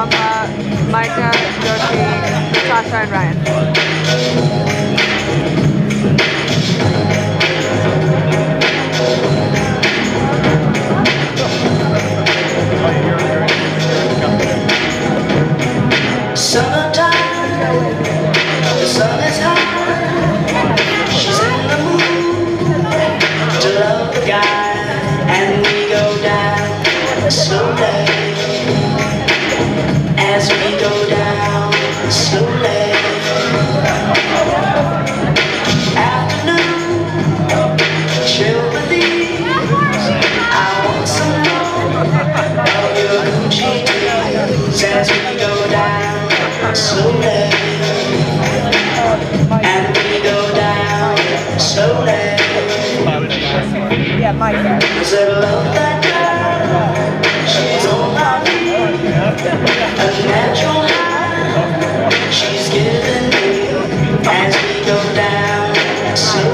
Priyanka, Maika, Joshi, Natasha, and Ryan. Summertime, the sun is high. She's in the mood to love the guy, and we go down slowly. As we go down slowly. Afternoon, chill release. I want some more of your Gucci tees. As we go down slowly, and we go down slowly. Yeah, Micah. I said, love that girl, she's on my knee. A natural high, she's giving me. As we go down slowly.